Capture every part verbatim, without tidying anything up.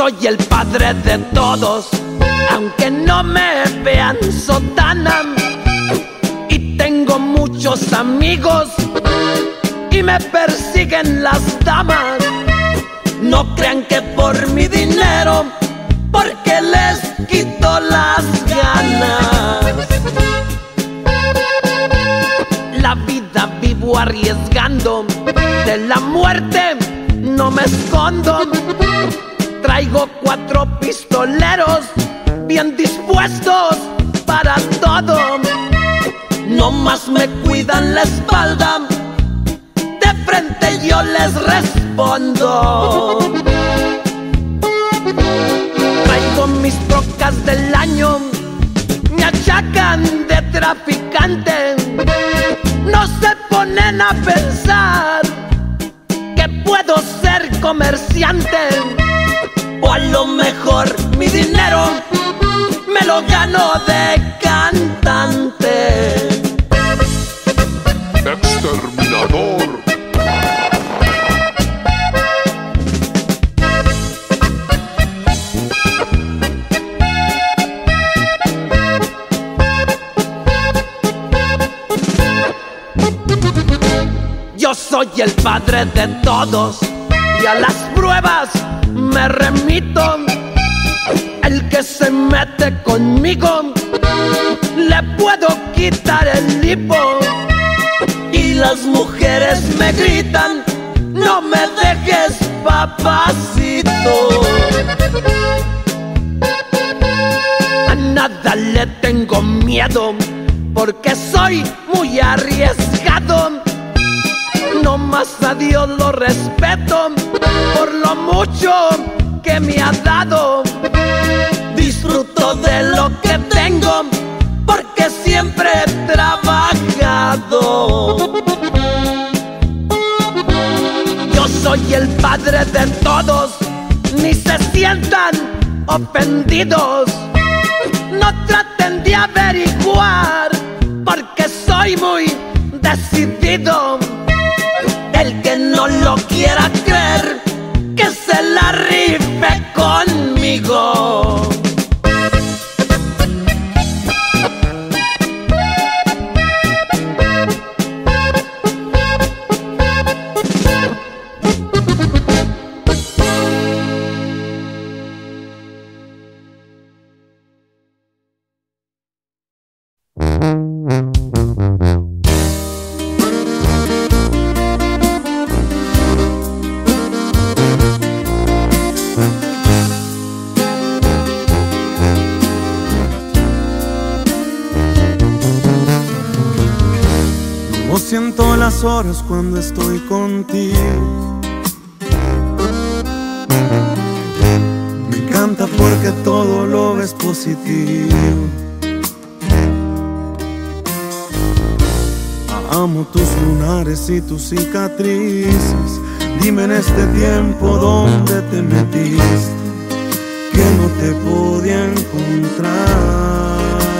soy el padre de todos, aunque no me vean sotana. Y tengo muchos amigos y me persiguen las damas. No crean que por mi dinero, porque les quito las ganas. La vida vivo arriesgando, de la muerte no me escondo. Traigo cuatro pistoleros bien dispuestos para todo. No más me cuidan la espalda, de frente yo les respondo. Traigo mis trocas del año, me achacan de traficante. No se ponen a pensar que puedo ser comerciante, o a lo mejor mi dinero me lo gano de cantante. Exterminador. Yo soy el padre de todos y a las pruebas me remito. El que se mete conmigo le puedo quitar el hipo. Y las mujeres me gritan: no me dejes, papacito. A nada le tengo miedo, porque soy muy arriesgado. No más a Dios lo respeto por lo mucho que me ha dado. Disfruto de lo que tengo, porque siempre he trabajado. Yo soy el padre de todos, ni se sientan ofendidos. No traten de averiguar, porque soy muy decidido. El que no lo quiera creer, que se la rife conmigo. No siento las horas cuando estoy contigo. Me encanta porque todo lo ves positivo. Amo tus lunares y tus cicatrices. Dime en este tiempo dónde te metiste, que no te podía encontrar.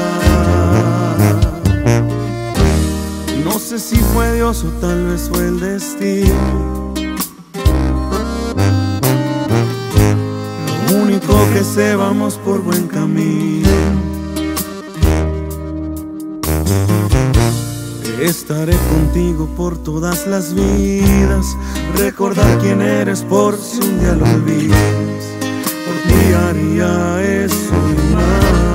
No sé si fue Dios o tal vez fue el destino. Lo único que sé, vamos por buen camino. Estaré contigo por todas las vidas. Recordar quién eres por si un día lo olvidas. Por ti haría eso y más.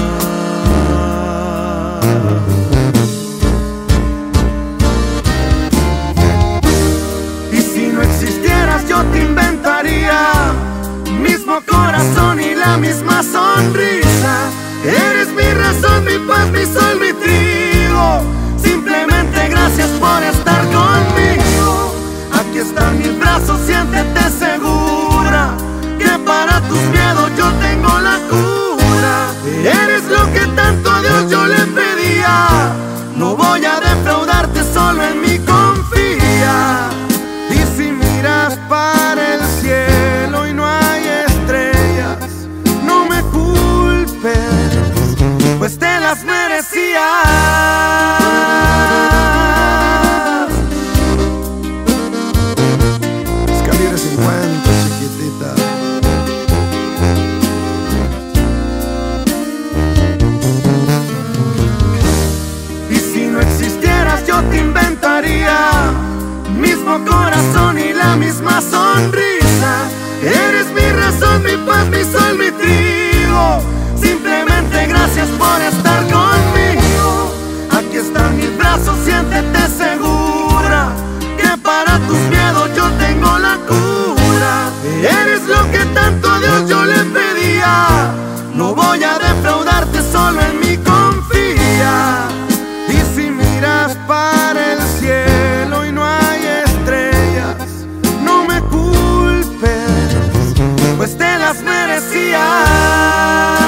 Y si no existieras yo te inventaría mismo corazón y la misma sonrisa. Eres mi razón, mi paz, mi sol, mi trigo. Simplemente gracias por estar conmigo. Aquí están mis brazos, siéntete segura, que para tus miedos yo tengo la cura. Eres lo que tanto a Dios yo le pedía. No voy a defraudarte, solo en mí confía. Y si miras para el cielo y no hay estrellas, no me culpes, pues te las merecías. mismo corazón y la misma sonrisa. Eres mi razón, mi paz, mi sol, mi trigo. Simplemente gracias por estar conmigo. Aquí están mis brazos, siéntete segura que para tus miedos yo tengo la cura. Eres lo que tanto a Dios yo le pedía. No voy a defraudarte, solo en mí confía. Y si miras para el cielo y no hay estrellas, no me culpes, pues te las merecías.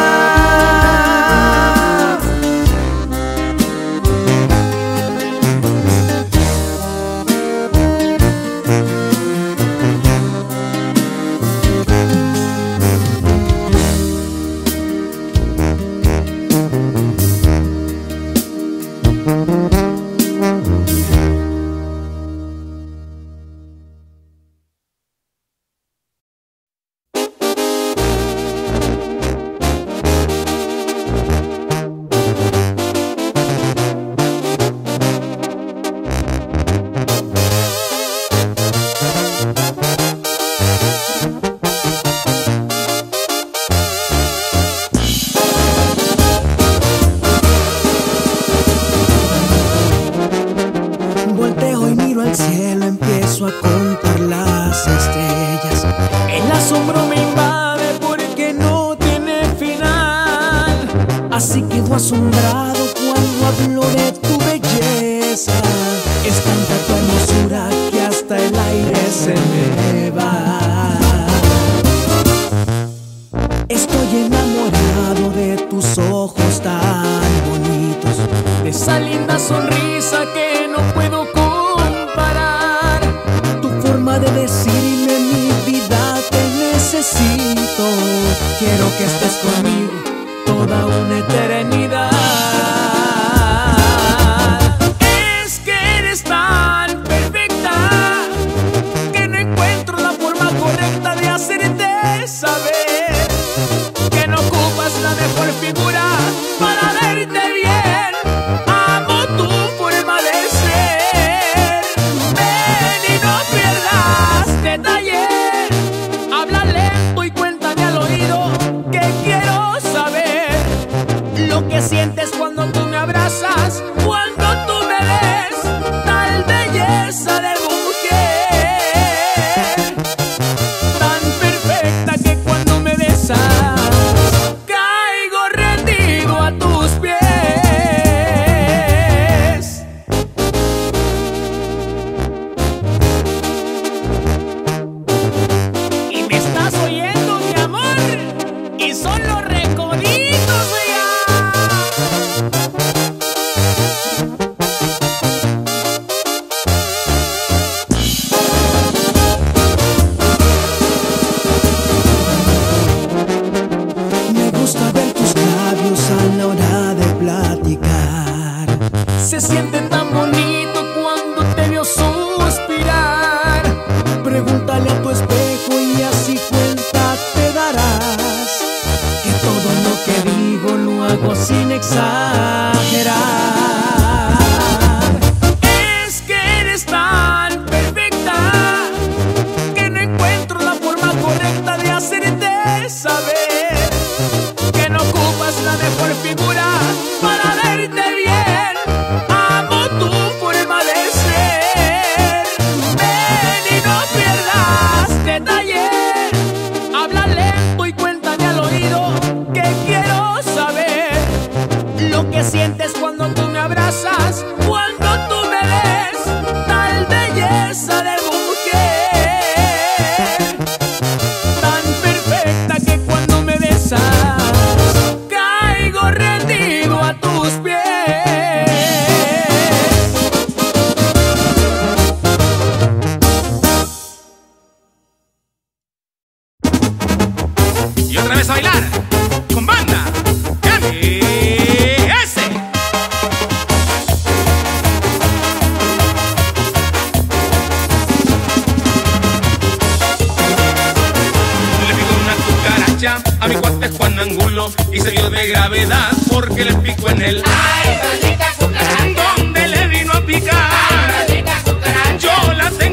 a mi cuate Juan Angulo y se dio de gravedad porque le picó en el ay, maldita cucaracha, donde le vino a picar. Ay, maldita cucaracha, yo la tengo que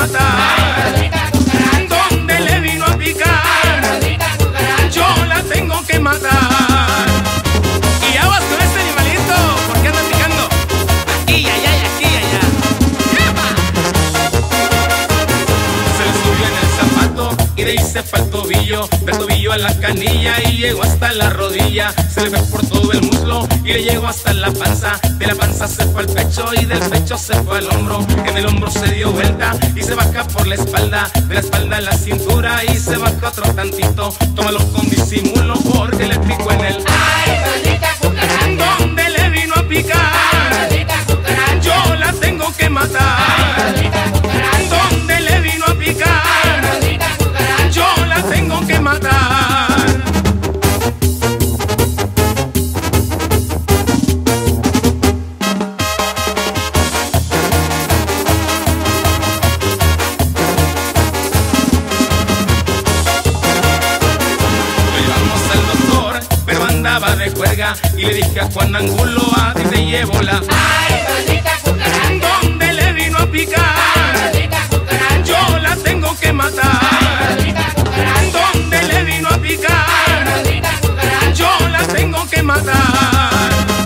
matar. ¿Dónde le vino a picar? Yo la tengo que matar. Y aguas con este animalito, porque anda picando aquí y allá y aquí y allá. Se le subió en el zapato y de ahí se fue al tobillo, del tobillo a la canilla y llegó hasta la rodilla. Se le fue por todo el muslo y le llegó hasta la panza. De la panza se fue al pecho y del pecho se fue al hombro. En el hombro se dio vuelta y se baja por la espalda. De la espalda a la cintura y se baja otro tantito. Tómalo con disimulo porque le picó en el... ¡Ay, maldita cucaracha! ¿Dónde le vino a picar? ¡Ay, maldita cucaracha! Yo la tengo que matar. ¡Ay, maldita cucaracha! ¿Dónde le vino a picar? ¡Ay, maldita cucaracha! Yo la tengo que matar. De juerga y le dije a Juan Angulo, a ti te llevo la... ¡Ay, maldita cucaracha! ¿Dónde le vino a picar? ¡Ay, maldita cucaracha! Yo la tengo que matar. ¡Ay, maldita cucaracha! ¿Dónde le vino a picar? ¡Ay, maldita cucaracha! Yo la tengo que matar.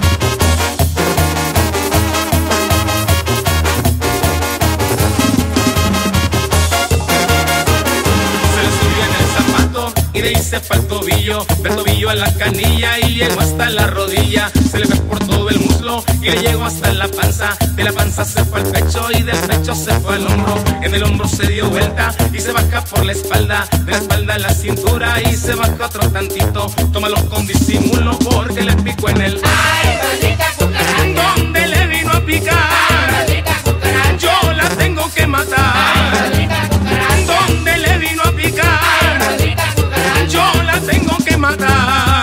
Se le subió en el zapato y de ahí se fue al tobillo, del tobillo a la canilla y llegó hasta la rodilla. Se le fue por todo el muslo y le llegó hasta la panza. De la panza se fue al pecho y del pecho se fue al hombro. En el hombro se dio vuelta y se baja por la espalda. De la espalda a la cintura y se baja otro tantito. Tómalo con disimulo porque le picó en el... ¡Ay, maldita cucaracha! ¿Dónde le vino a picar? ¡Ay, maldita cucaracha! Yo la tengo que matar. ¡Ay, maldita cucaracha! ¿Dónde le vino a picar? ¡Ay, maldita cucaracha! Yo la tengo que matar.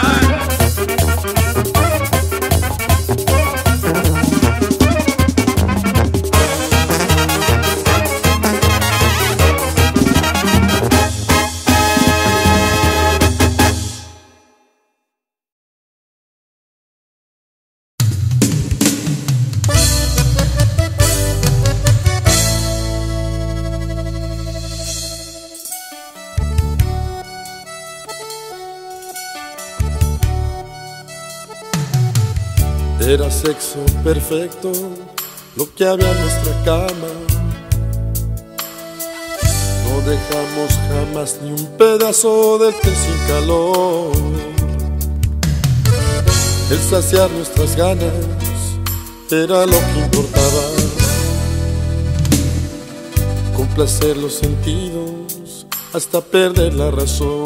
Era sexo perfecto lo que había en nuestra cama. No dejamos jamás ni un pedazo del té sin calor. El saciar nuestras ganas era lo que importaba. Complacer los sentidos hasta perder la razón.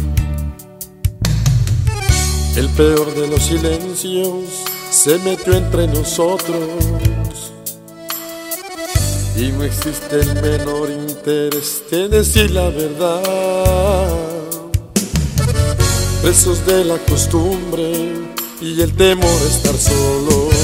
El peor de los silencios se metió entre nosotros y no existe el menor interés de decir la verdad. Presos de la costumbre y el temor a estar solos,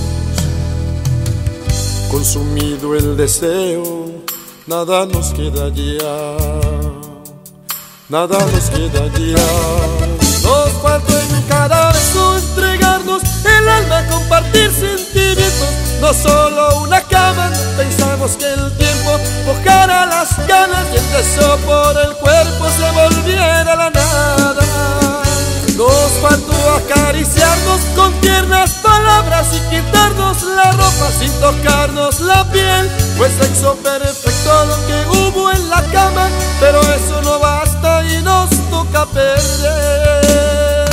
consumido el deseo, nada nos queda ya, nada nos queda ya. Nos faltó en cada beso entregarnos el alma, compartir sentimientos, no solo una cama. Pensamos que el tiempo mojara las ganas y el deseo por el cuerpo se volviera la nada. Nos faltó acariciarnos con tiernas palabras y quitarnos la ropa sin tocarnos la piel. Fue sexo perfecto lo que hubo en la cama, pero eso no basta y nos toca perder.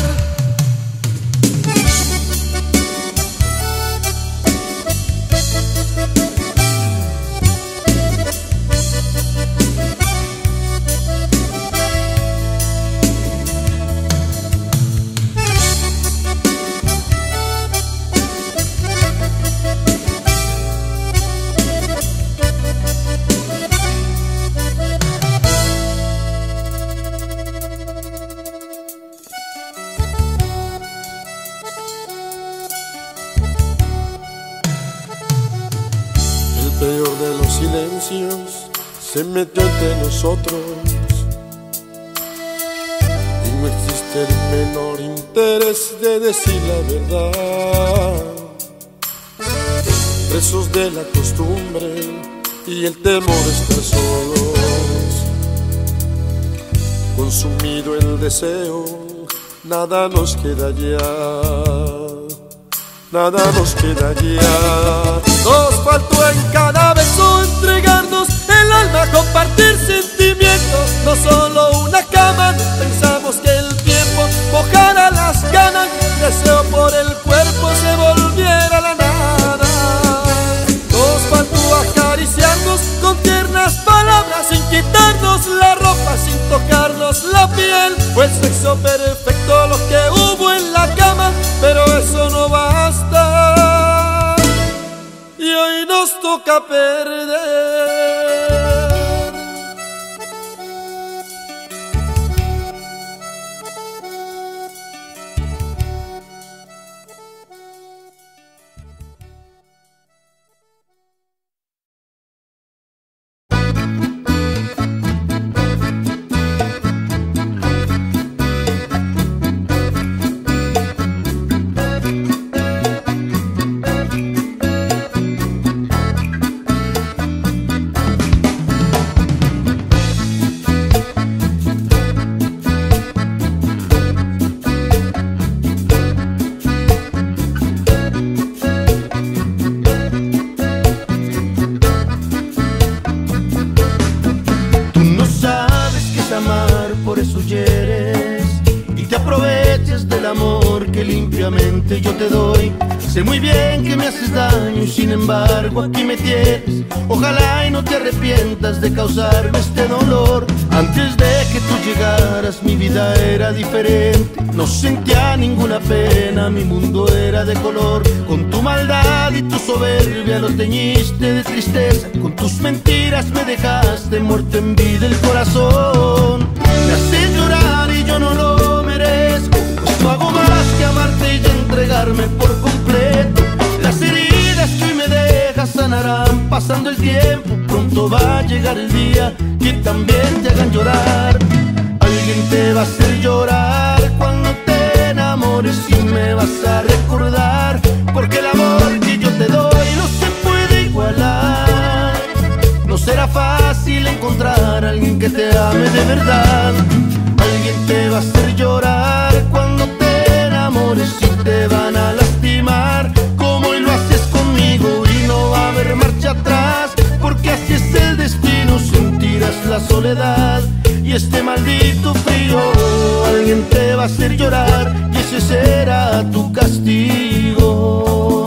Peor de los silencios se metió entre nosotros y no existe el menor interés de decir la verdad. Presos de la costumbre y el temor de estar solos. Consumido el deseo, nada nos queda ya, nada nos queda ya. Nos faltó en cada beso entregarnos el alma, compartir sentimientos, no solo una cama. Pensamos que el tiempo mojara las ganas, deseo por el cuerpo se volviera la nada. Nos faltó acariciarnos con tiernas palabras, sin quitarnos la ropa, sin tocarnos la piel. Fue el sexo perfecto lo que hubo en la cama, pero eso no basta y hoy nos toca perder. Yo te doy, sé muy bien que me haces daño y sin embargo aquí me tienes. Ojalá y no te arrepientas de causarme este dolor. Antes de que tú llegaras mi vida era diferente, no sentía ninguna pena, mi mundo era de color. Con tu maldad y tu soberbia lo teñiste de tristeza, con tus mentiras me dejaste muerto en vida el corazón. Me haces llorar y yo no lo merezco, pues no hago más que amarte y entregarme por completo. Las heridas que hoy me dejas sanarán pasando el tiempo. Pronto va a llegar el día que también te hagan llorar. Alguien te va a hacer llorar cuando te enamores y me vas a recordar, porque el amor que yo te doy no se puede igualar. No será fácil encontrar a alguien que te ame de verdad. Alguien te va a hacer llorar cuando te enamores y te van a lastimar, como hoy lo haces conmigo, y no va a haber marcha atrás, porque así es el destino, sentirás la soledad y este maldito frío. Alguien te va a hacer llorar y ese será tu castigo.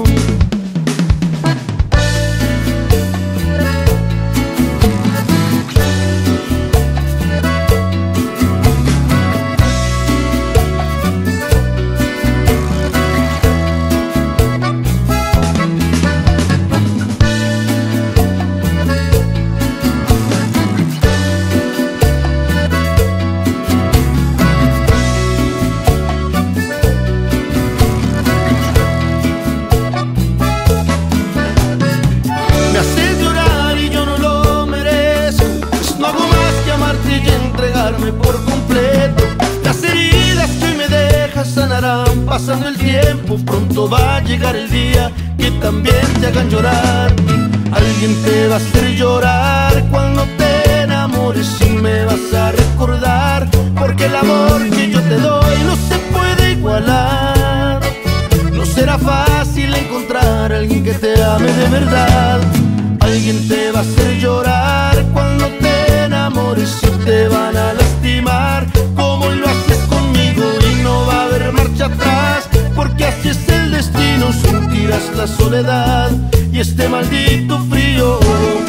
Por completo, las heridas que hoy me dejas sanarán pasando el tiempo. Pronto va a llegar el día que también te hagan llorar. Alguien te va a hacer llorar cuando te enamores y me vas a recordar, porque el amor que yo te doy no se puede igualar. No será fácil encontrar a alguien que te ame de verdad. Alguien te va a hacer llorar cuando te enamores y te van a lastimar, como lo haces conmigo, y no va a haber marcha atrás, porque así es el destino, sentirás la soledad y este maldito frío.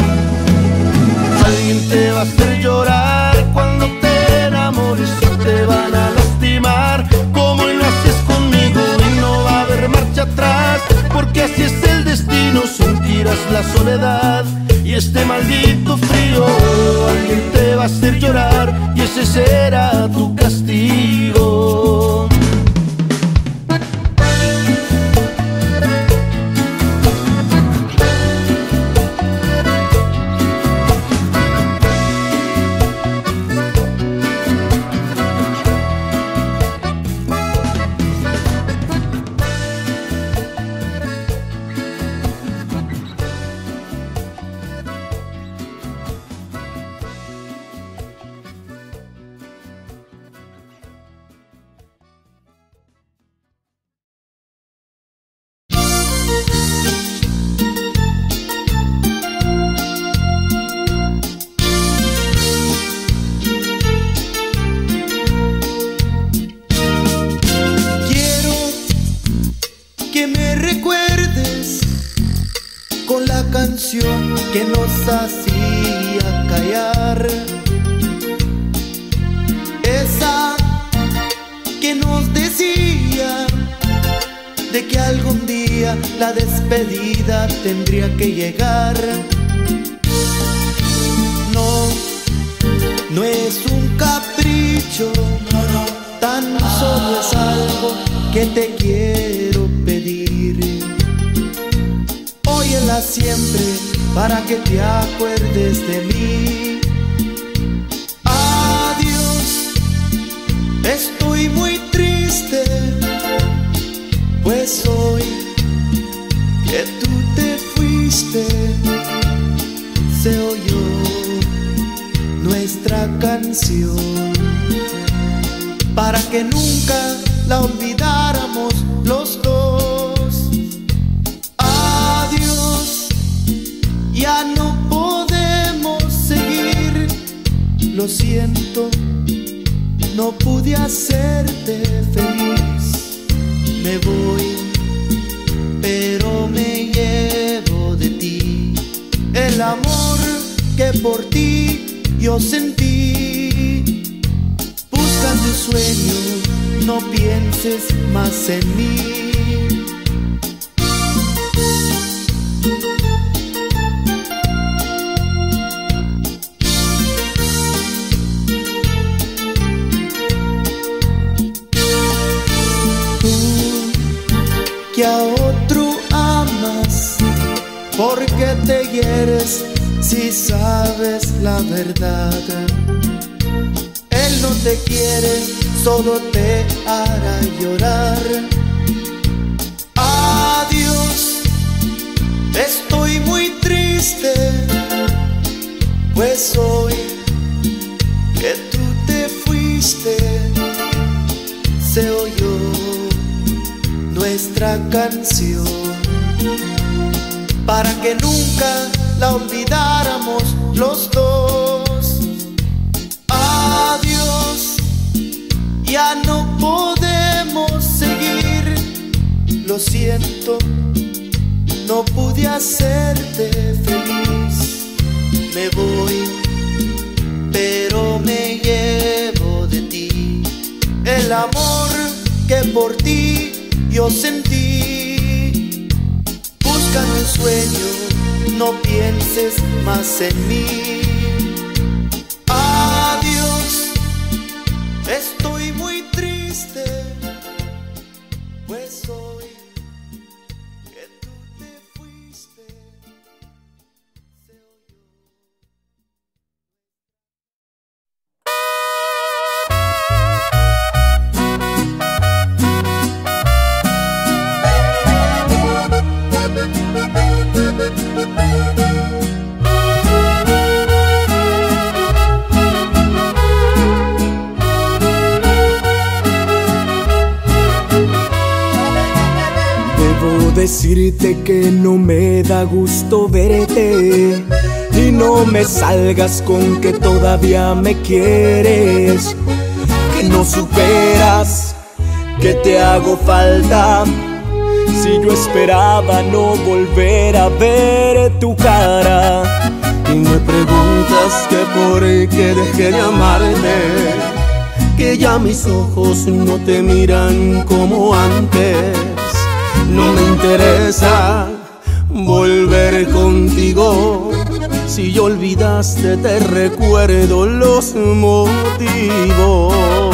Alguien te va a hacer llorar cuando te enamores y te van a lastimar, como lo haces conmigo, y no va a haber marcha atrás, porque así es el destino, sentirás la soledad y este maldito frío. Alguien te va a hacer llorar y ese será tu castigo. que me recuerdes con la canción que nos hacía callar, esa que nos decía de que algún día la despedida tendría que llegar. No, no es un capricho, no, no, tan solo es algo que te quiero pedir. Óyela siempre para que te acuerdes de mí. Adiós, estoy muy triste, pues hoy que tú te fuiste se oyó nuestra canción para que nunca la olvidáramos los dos. Adiós, ya no podemos seguir, lo siento, no pude hacerte feliz. Me voy, pero me llevo de ti el amor que por ti yo sentí. Busca tu sueño, no pienses más en mí. Que a otro amas, porque te hieres si sabes la verdad. Él no te quiere, solo te hará llorar. Adiós, estoy muy triste, pues hoy que tú te fuiste se oyó nuestra canción para que nunca la olvidáramos los dos. Adiós, ya no podemos seguir, lo siento, no pude hacerte feliz. Me voy, pero me llevo de ti el amor que por ti yo sentí. Busca tu sueño, no pienses más en mí. Adiós, estoy muy triste, pues hoy que tú te fuiste se oyó. Debo decirte que no me da gusto verte y no me salgas con que todavía me quieres, que no superas, que te hago falta. Si yo esperaba no volver a ver tu cara y me preguntas que por qué dejé de amarte, que ya mis ojos no te miran como antes. No me interesa volver contigo, si ya olvidaste te recuerdo los motivos.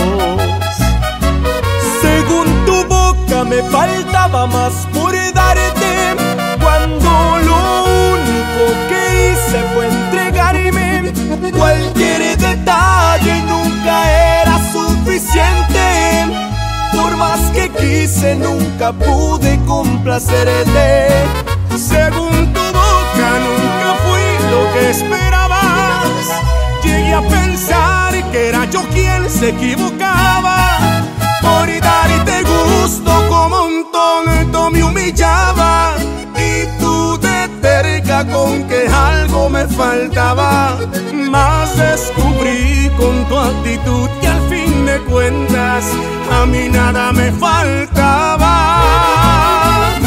Según tu boca me faltaba más por darte, cuando lo único que hice fue entregarme. Cualquier detalle nunca era suficiente, por más que quise nunca pude complacerte. Según tu boca nunca fui lo que esperabas, llegué a pensar que era yo quien se equivocaba. Por darte gusto como un tonto me humillaba, y tú de terca con que algo me faltaba. Mas descubrí con tu actitud que al fin de cuentas a mí nada me faltaba.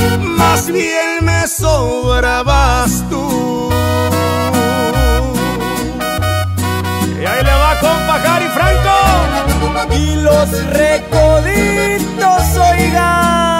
más bien me sobrabas tú. Y ahí le va compa Gary Franco y los Recoditos, oiga.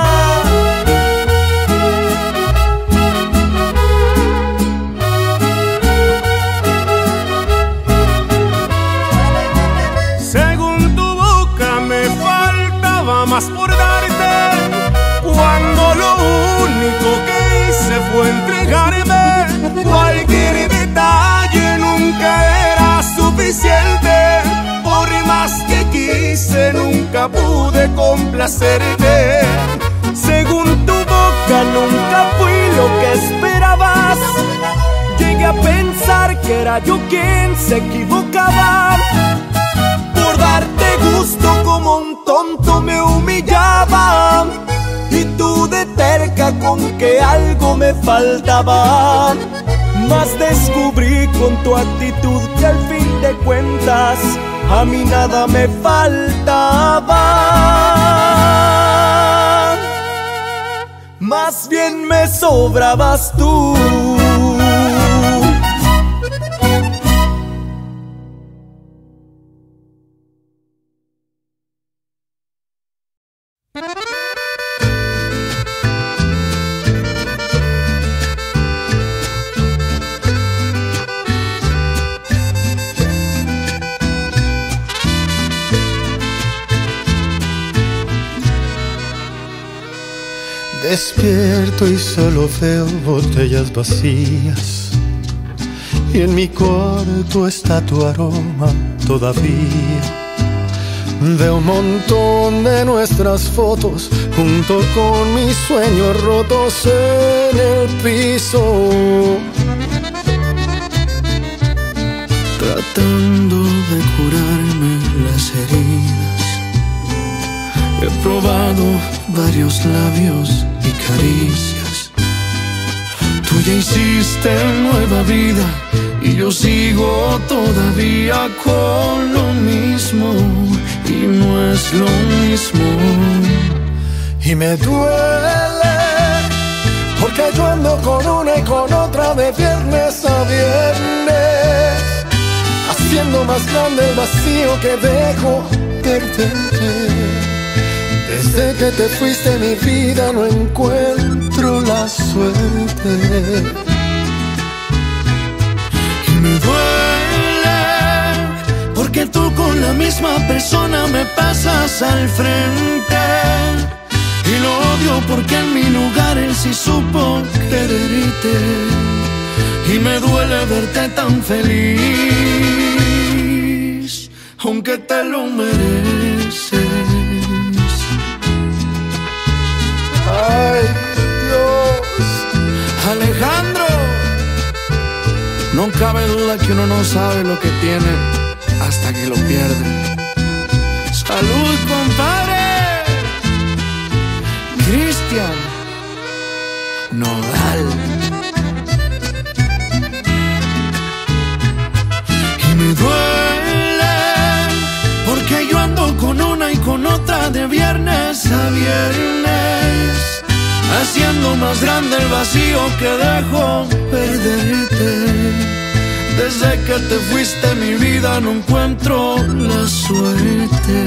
Según tu boca me faltaba más por darte, cuando lo único que hice fue entregarme. Cualquier detalle nunca era suficiente, por más que quise nunca pude complacerte. Según tu boca nunca fui lo que esperabas, llegué a pensar que era yo quien se equivocaba. Por darte gusto como un tonto me humillaba, y tú de terca con que algo me faltaba. Mas descubrí con tu actitud que al fin de cuentas a mí nada me faltaba. Más bien me sobrabas tú. Despierto y solo veo botellas vacías, y en mi cuarto está tu aroma todavía. Veo un montón de nuestras fotos junto con mis sueños rotos en el piso, tratando de curarme las heridas. He probado varios labios y caricias. Tú ya hiciste nueva vida y yo sigo todavía con lo mismo, y no es lo mismo. Y me duele porque yo ando con una y con otra de viernes a viernes, haciendo más grande el vacío que dejo perderte. Desde que te fuiste mi vida no encuentro la suerte. Y me duele porque tú con la misma persona me pasas al frente. Y lo odio porque en mi lugar él sí supo quererte. Y me duele verte tan feliz, aunque te lo mereces. Ay, Dios. Alejandro, no cabe duda que uno no sabe lo que tiene hasta que lo pierde. Salud, compadre. Cristian Nodal. Y me duele porque yo ando con una y con otra de viernes a viernes, haciendo más grande el vacío que dejo perderte. Desde que te fuiste mi vida no encuentro la suerte.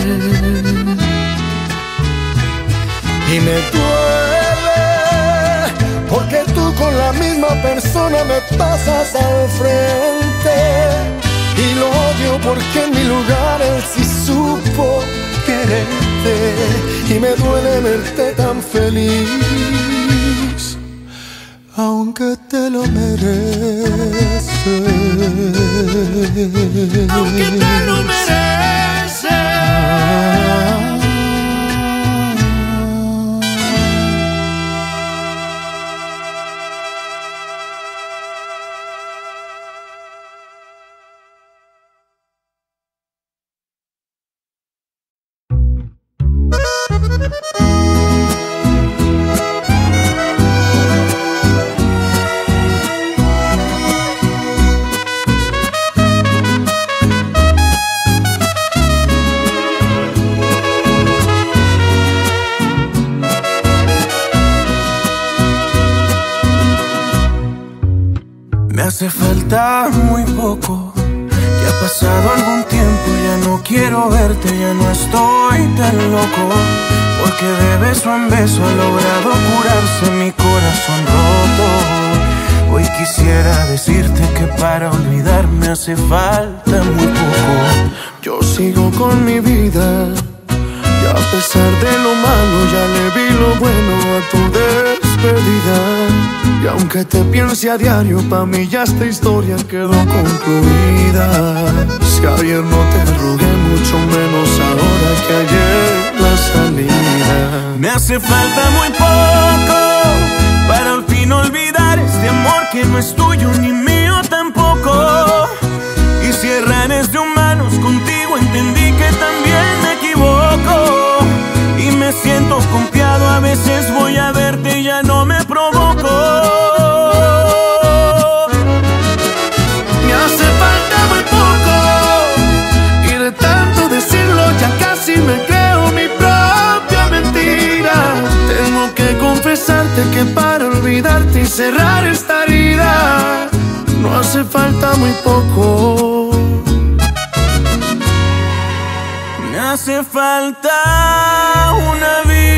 Y me duele porque tú con la misma persona me pasas al frente. Y lo odio porque en mi lugar él sí supo quererte. Y me duele verte tan feliz, aunque te lo mereces. Aunque te lo mereces. hace falta muy poco. Ya ha pasado algún tiempo, ya no quiero verte, ya no estoy tan loco. Porque de beso en beso ha logrado curarse mi corazón roto. Hoy quisiera decirte que para olvidarme hace falta muy poco. Yo sigo con mi vida, y a pesar de lo malo ya le vi lo bueno a tu despedida. Y aunque te piense a diario, pa' mí ya esta historia quedó concluida. Si ayer no te rogué, mucho menos ahora que ayer la salida. Me hace falta muy poco para al fin olvidar este amor que no es tuyo ni mío tampoco. Y si errares de humanos, contigo entendí que también me equivoco. Y me siento confiado, a veces voy a verte y ya no me provoco. Me hace falta muy poco, y de tanto decirlo ya casi me creo mi propia mentira. Tengo que confesarte que para olvidarte y cerrar esta herida no hace falta muy poco. Me hace falta una vida.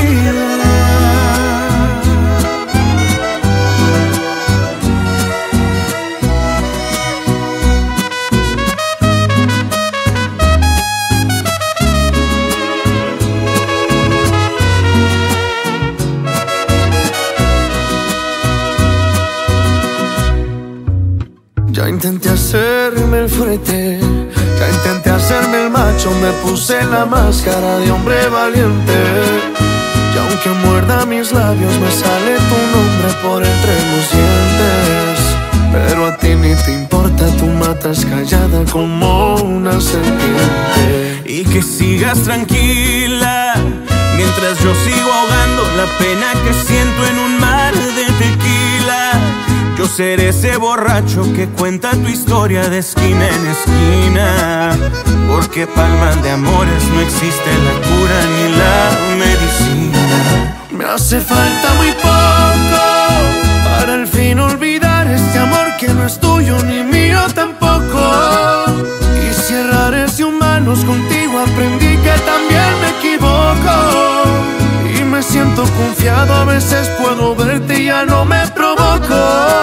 Ya intenté hacerme el fuerte, ya intenté hacerme el macho, me puse la máscara de hombre valiente. Y aunque muerda mis labios, me sale tu nombre por entre los dientes. Pero a ti ni te importa, tú matas callada como una serpiente. Y que sigas tranquila, mientras yo sigo ahogando la pena que siento en un mar de tequila. Yo seré ese borracho que cuenta tu historia de esquina en esquina. Porque palman de amores no existe la cura ni la medicina. Me hace falta muy poco para al fin olvidar este amor que no es tuyo ni mío tampoco. Y si errares de humanos, contigo aprendí que también me equivoco. Y me siento confiado, a veces puedo verte y ya no me provoco.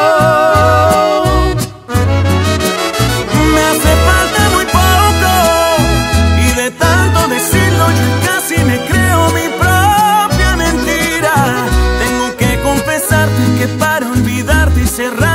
Me hace falta muy poco, y de tanto decirlo yo casi me creo mi propia mentira. Tengo que confesarte que para olvidarte y cerrar